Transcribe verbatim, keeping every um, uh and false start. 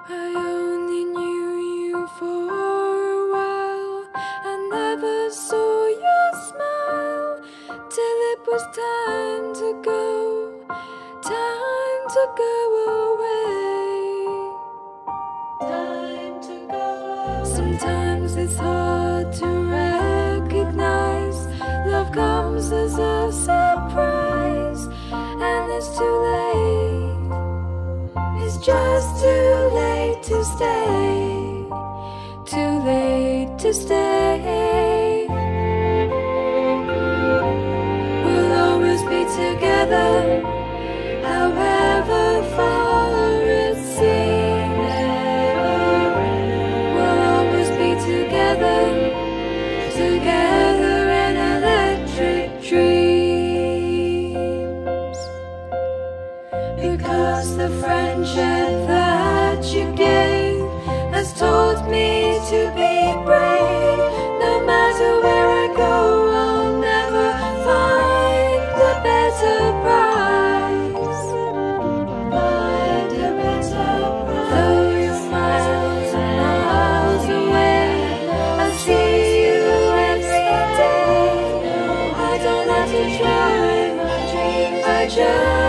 I only knew you for a while. I never saw your smile till it was time to go, time to go away. Time to go away. Sometimes it's hard to recognize love comes as a surprise, and it's too late. It's just too late to stay, too late to stay. We'll always be together, however far it seems. We'll always be together, together in electric dreams. Because the friendship that you gave has taught me to be brave. No matter where I go, I'll never find a better prize. Find a better prize. Though you're miles and miles away, I see you every day. I don't have to try my dreams, I just